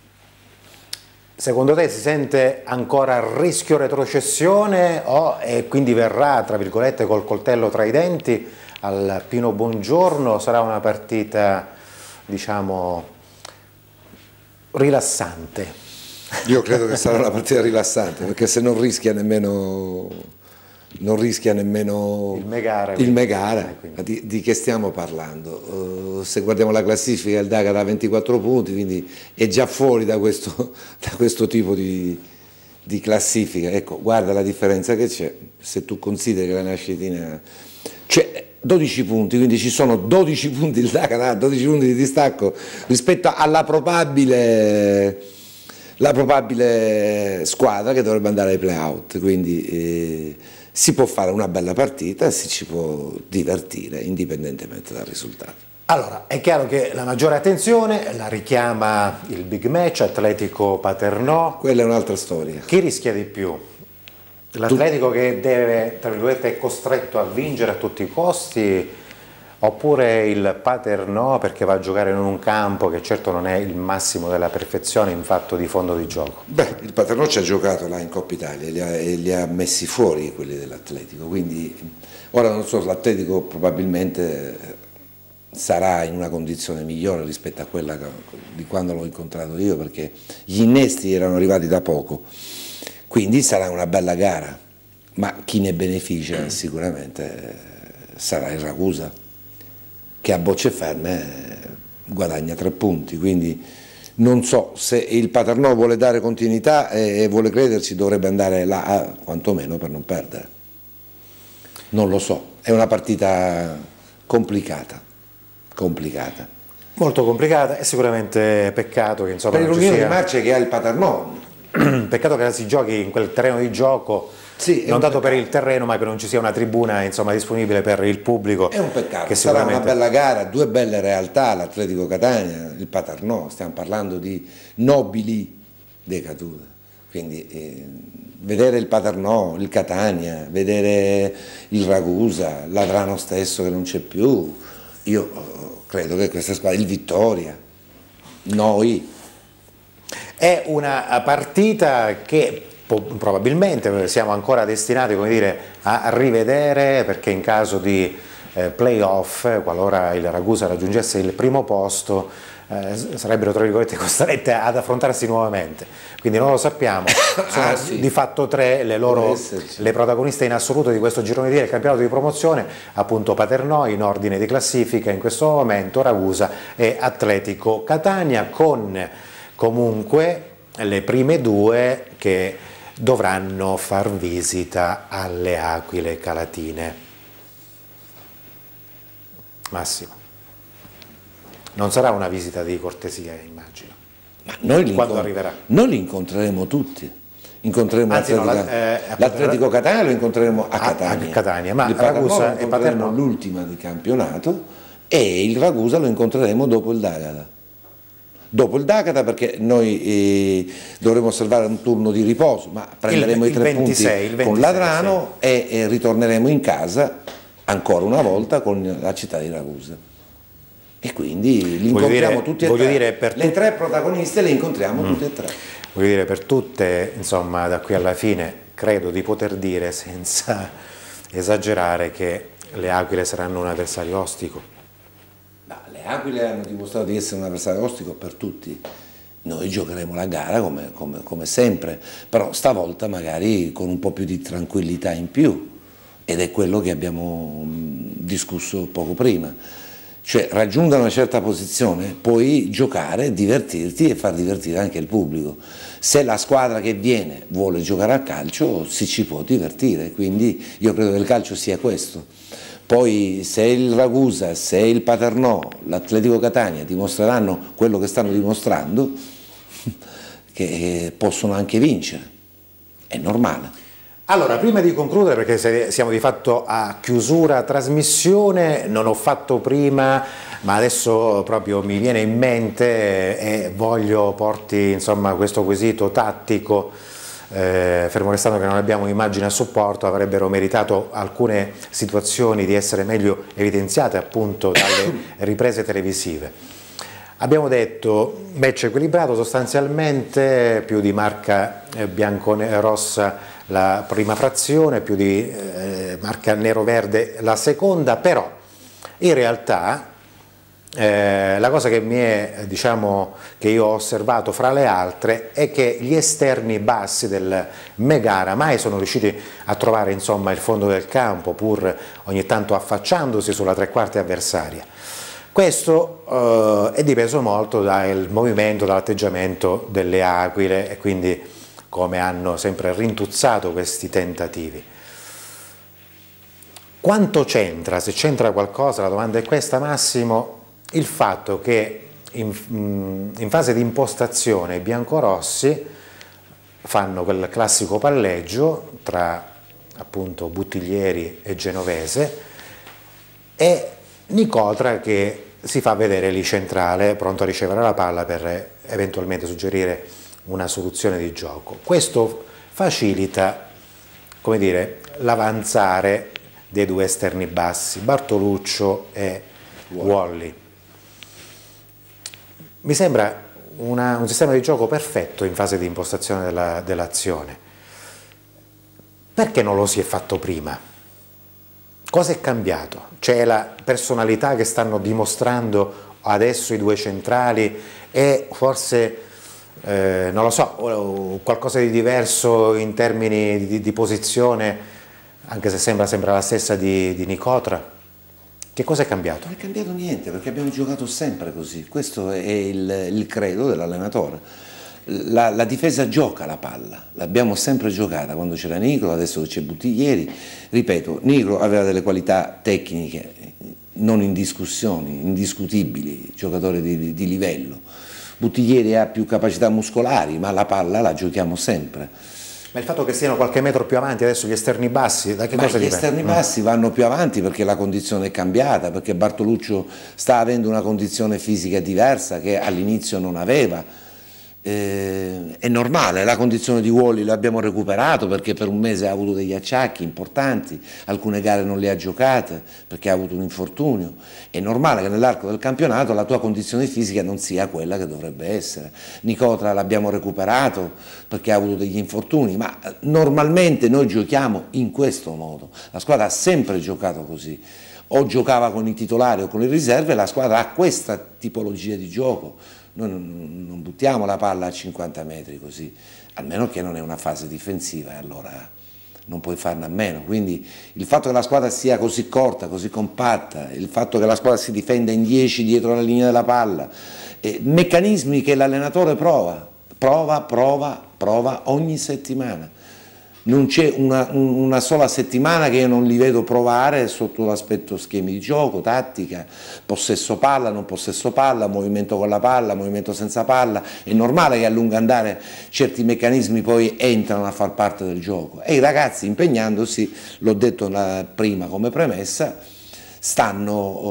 secondo te si sente ancora a rischio retrocessione o e quindi verrà, tra virgolette, col coltello tra i denti al Pino Buongiorno? Sarà una partita, diciamo, rilassante? Io credo che sarà una partita rilassante, perché se non rischia nemmeno, non rischia nemmeno il Megara, il Megara. Eh, di, di che stiamo parlando? Uh, se guardiamo la classifica il D'Agata ha ventiquattro punti, quindi è già fuori da questo, da questo tipo di, di classifica. Ecco, guarda la differenza che c'è, se tu consideri che la Nascitina c'è dodici punti, quindi ci sono dodici punti, il D'Agata ha dodici punti di distacco rispetto alla probabile, la probabile squadra che dovrebbe andare ai play-out, quindi eh, si può fare una bella partita e si ci può divertire indipendentemente dal risultato. Allora, è chiaro che la maggiore attenzione la richiama il big match Atletico Paternò. Quella è un'altra storia. Chi rischia di più? L'Atletico che deve, tra virgolette, è costretto a vincere a tutti i costi, oppure il Paternò perché va a giocare in un campo che certo non è il massimo della perfezione in fatto di fondo di gioco? Beh, il Paternò ci ha giocato là in Coppa Italia e li ha, e li ha messi fuori quelli dell'Atletico, quindi ora non so, l'Atletico probabilmente sarà in una condizione migliore rispetto a quella di quando l'ho incontrato io, perché gli innesti erano arrivati da poco, quindi sarà una bella gara, ma chi ne beneficia sicuramente sarà il Ragusa, che a bocce ferme guadagna tre punti, quindi non so se il Paternò vuole dare continuità e vuole crederci, dovrebbe andare là quantomeno per non perdere. Non lo so, è una partita complicata, complicata. Molto complicata e sicuramente peccato che insomma per l'Unione di Marche che ha il Paternò. Peccato che si giochi in quel terreno di gioco. Sì, non tanto per il terreno, ma che non ci sia una tribuna insomma, disponibile per il pubblico. È un peccato, che sarà sicuramente... una bella gara, due belle realtà, l'Atletico Catania, il Paternò, stiamo parlando di nobili decadute, quindi eh, vedere il Paternò, il Catania, vedere il Ragusa, l'Adrano stesso che non c'è più, io credo che questa squadra, il Vittoria, noi... È una partita che probabilmente siamo ancora destinati, come dire, a rivedere, perché in caso di eh, play-off, qualora il Ragusa raggiungesse il primo posto, eh, sarebbero tra virgolette costrette ad affrontarsi nuovamente, quindi non lo sappiamo. Sono ah, sì. di fatto tre le loro le protagoniste in assoluto di questo girone di del campionato di promozione, appunto Paternò in ordine di classifica in questo momento, Ragusa e Atletico Catania, con comunque le prime due che dovranno far visita alle Aquile Calatine. Massimo, non sarà una visita di cortesia, immagino. Ma noi li, quando arriverà? Noi li incontreremo tutti. Incontreremo l'Atletico no, eh, Catania, lo incontreremo a Catania. A Catania, ma il Ragusa e Paternò l'ultima di campionato, e il Ragusa lo incontreremo dopo il D'Agata. Dopo il D'Agata, perché noi eh, dovremo osservare un turno di riposo, ma prenderemo il, i tre il ventisei, punti con Ladrano sì. e, e ritorneremo in casa ancora una volta con la città di Ragusa. E quindi li incontriamo tutti e tre. Dire per le tre protagoniste le incontriamo mm. tutte e tre. Voglio dire, per tutte, insomma, da qui alla fine, credo di poter dire, senza esagerare, che le Aquile saranno un avversario ostico. Ma le Aquile hanno dimostrato di essere un avversario ostico per tutti. Noi giocheremo la gara come, come, come sempre, però stavolta magari con un po' più di tranquillità in più, ed è quello che abbiamo discusso poco prima. Cioè, raggiungere una certa posizione, puoi giocare, divertirti e far divertire anche il pubblico. Se la squadra che viene vuole giocare a calcio, si ci può divertire, quindi io credo che il calcio sia questo. Poi se il Ragusa, se il Paternò, l'Atletico Catania dimostreranno quello che stanno dimostrando, che possono anche vincere, è normale. Allora, prima di concludere, perché siamo di fatto a chiusura trasmissione, non ho fatto prima, ma adesso proprio mi viene in mente e voglio porti insomma questo quesito tattico, eh, fermo restando che non abbiamo immagini a supporto, avrebbero meritato alcune situazioni di essere meglio evidenziate appunto dalle riprese televisive. Abbiamo detto match equilibrato sostanzialmente, più di marca bianco-rossa la prima frazione, più di eh, marca nero-verde la seconda, però in realtà eh, la cosa che mi è, diciamo, che io ho osservato fra le altre è che gli esterni bassi del Megara mai sono riusciti a trovare insomma il fondo del campo, pur ogni tanto affacciandosi sulla tre quarti avversaria. Questo eh, è dipeso molto dal movimento, dall'atteggiamento delle Aquile e quindi come hanno sempre rintuzzato questi tentativi. Quanto c'entra, se c'entra qualcosa, la domanda è questa Massimo, il fatto che in, in fase di impostazione i biancorossi fanno quel classico palleggio tra appunto Buttiglieri e Genovese e Nicotra che si fa vedere lì centrale, pronto a ricevere la palla per eventualmente suggerire una soluzione di gioco. Questo facilita, come dire, l'avanzare dei due esterni bassi, Bartoluccio e Wally. Mi sembra una, un sistema di gioco perfetto in fase di impostazione della, dell'azione. Perché non lo si è fatto prima? Cosa è cambiato? C'è la personalità che stanno dimostrando adesso i due centrali e forse Eh, non lo so, qualcosa di diverso in termini di, di posizione, anche se sembra, sembra la stessa di, di Nicotra. Che cosa è cambiato? Non è cambiato niente, perché abbiamo giocato sempre così, questo è il, il credo dell'allenatore. La, la difesa gioca la palla, l'abbiamo sempre giocata quando c'era Nicro, adesso c'è Buttiglieri. Ripeto, Nicro aveva delle qualità tecniche non in discussioni, indiscutibili, giocatore di, di, di livello. Buttiglieri ha più capacità muscolari, ma la palla la giochiamo sempre. Ma il fatto che siano qualche metro più avanti adesso gli esterni bassi, da che ma cosa gli dipende? Gli esterni bassi vanno più avanti perché la condizione è cambiata, perché Bartoluccio sta avendo una condizione fisica diversa che all'inizio non aveva. Eh, è normale, la condizione di Wally l'abbiamo recuperato perché per un mese ha avuto degli acciacchi importanti, alcune gare non le ha giocate perché ha avuto un infortunio. È normale che nell'arco del campionato la tua condizione fisica non sia quella che dovrebbe essere. Nicotra l'abbiamo recuperato perché ha avuto degli infortuni, ma normalmente noi giochiamo in questo modo, la squadra ha sempre giocato così. O giocava con i titolari o con le riserve, la squadra ha questa tipologia di gioco. Noi non, non buttiamo la palla a cinquanta metri così, almeno che non è una fase difensiva e allora non puoi farne a meno. Quindi il fatto che la squadra sia così corta, così compatta, il fatto che la squadra si difenda in dieci dietro la linea della palla, eh, meccanismi che l'allenatore prova, prova, prova, prova ogni settimana. non c'è una, una sola settimana che io non li vedo provare sotto l'aspetto schemi di gioco, tattica, possesso palla, non possesso palla, movimento con la palla, movimento senza palla. È normale che a lungo andare certi meccanismi poi entrano a far parte del gioco e i ragazzi, impegnandosi, l'ho detto prima come premessa, stanno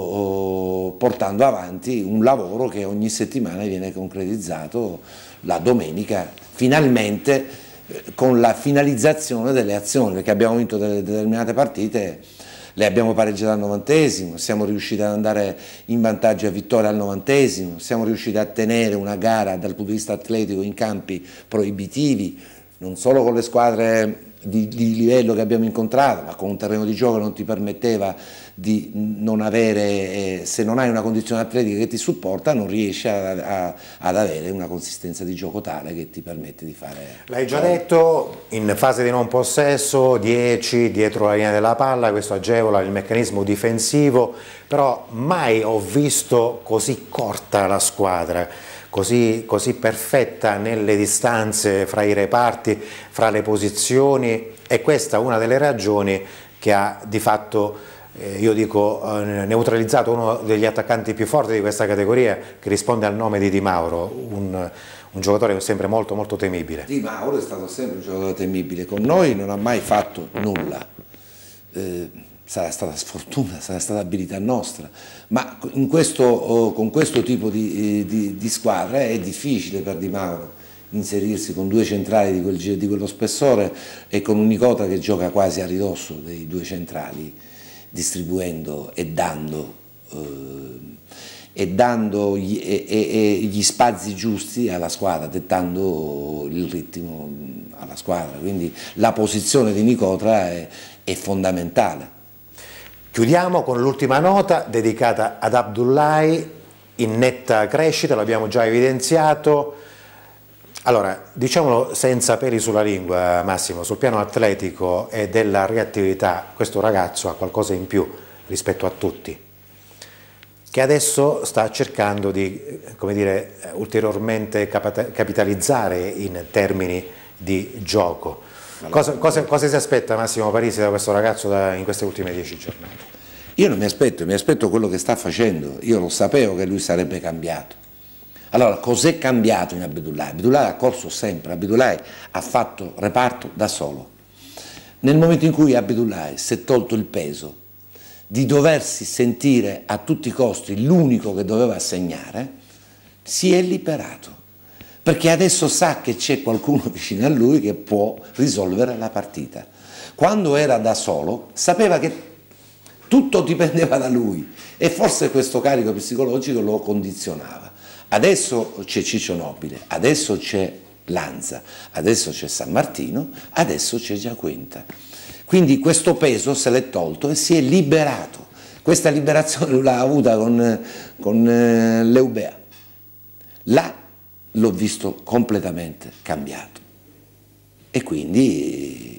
oh, portando avanti un lavoro che ogni settimana viene concretizzato la domenica, finalmente, con la finalizzazione delle azioni, perché abbiamo vinto delle determinate partite, le abbiamo pareggiate al novantesimo, siamo riusciti ad andare in vantaggio a vittoria al novantesimo, siamo riusciti a tenere una gara dal punto di vista atletico in campi proibitivi, non solo con le squadre di, di livello che abbiamo incontrato, ma con un terreno di gioco che non ti permetteva di non avere, eh, se non hai una condizione atletica che ti supporta, non riesci a, a, ad avere una consistenza di gioco tale che ti permette di fare... L'hai già detto, in fase di non possesso, dieci dietro la linea della palla, questo agevola il meccanismo difensivo, però mai ho visto così corta la squadra, così, così perfetta nelle distanze fra i reparti, fra le posizioni, e questa è una delle ragioni che ha di fatto... Eh, io dico eh, neutralizzato uno degli attaccanti più forti di questa categoria, che risponde al nome di Di Mauro, un, un giocatore sempre molto molto temibile. Di Mauro è stato sempre un giocatore temibile, con noi non ha mai fatto nulla, eh, sarà stata sfortuna, sarà stata abilità nostra, ma in questo, oh, con questo tipo di, di, di squadra è difficile per Di Mauro inserirsi con due centrali di, quel, di quello spessore e con un Nicota che gioca quasi a ridosso dei due centrali, distribuendo e dando, eh, e dando gli, e, e, gli spazi giusti alla squadra, dettando il ritmo alla squadra, quindi la posizione di Nicota è, è fondamentale. Chiudiamo con l'ultima nota dedicata ad Abdullahi, in netta crescita, l'abbiamo già evidenziato. Allora, diciamolo senza peli sulla lingua, Massimo, sul piano atletico e della reattività, questo ragazzo ha qualcosa in più rispetto a tutti, che adesso sta cercando di, come dire, ulteriormente capitalizzare in termini di gioco. Cosa, cosa, cosa si aspetta Massimo Parisi da questo ragazzo da, in queste ultime dieci giornate? Io non mi aspetto, mi aspetto quello che sta facendo, io lo sapevo che lui sarebbe cambiato. Allora, cos'è cambiato in Abdullahi? Abdullahi ha corso sempre, Abdullahi ha fatto reparto da solo. Nel momento in cui Abdullahi si è tolto il peso di doversi sentire a tutti i costi l'unico che doveva segnare, si è liberato, perché adesso sa che c'è qualcuno vicino a lui che può risolvere la partita. Quando era da solo sapeva che tutto dipendeva da lui e forse questo carico psicologico lo condizionava. Adesso c'è Ciccio Nobile, adesso c'è Lanza, adesso c'è San Martino, adesso c'è Giaquinta. Quindi questo peso se l'è tolto e si è liberato. Questa liberazione l'ha avuta con, con eh, l'Eubea. Là l'ho visto completamente cambiato e quindi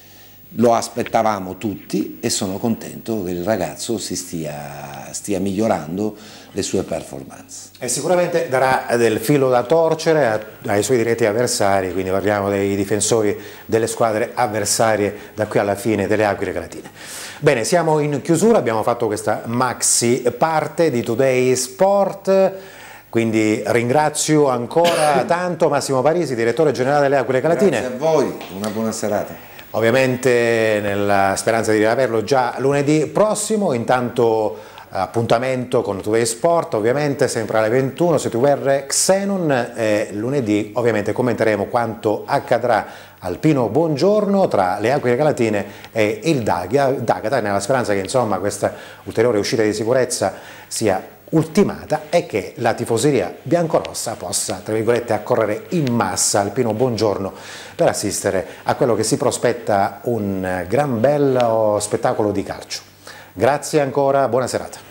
lo aspettavamo tutti e sono contento che il ragazzo si stia, stia migliorando le sue performance. E sicuramente darà del filo da torcere a, ai suoi diretti avversari, quindi parliamo dei difensori delle squadre avversarie da qui alla fine delle Aquile Calatine. Bene, siamo in chiusura, abbiamo fatto questa maxi parte di Today Sport, quindi ringrazio ancora tanto Massimo Parisi, direttore generale delle Aquile Calatine. Grazie a voi, una buona serata. Ovviamente nella speranza di riaverlo già lunedì prossimo, intanto appuntamento con Today Sport, ovviamente sempre alle ventuno su T V R Xenon, e lunedì ovviamente commenteremo quanto accadrà al Pino Buongiorno tra le Aquile Calatine e il D'Agata, nella speranza che insomma questa ulteriore uscita di sicurezza sia ultimata e che la tifoseria biancorossa possa, tra virgolette, accorrere in massa al Pino Buongiorno per assistere a quello che si prospetta un gran bello spettacolo di calcio. Grazie ancora, buona serata.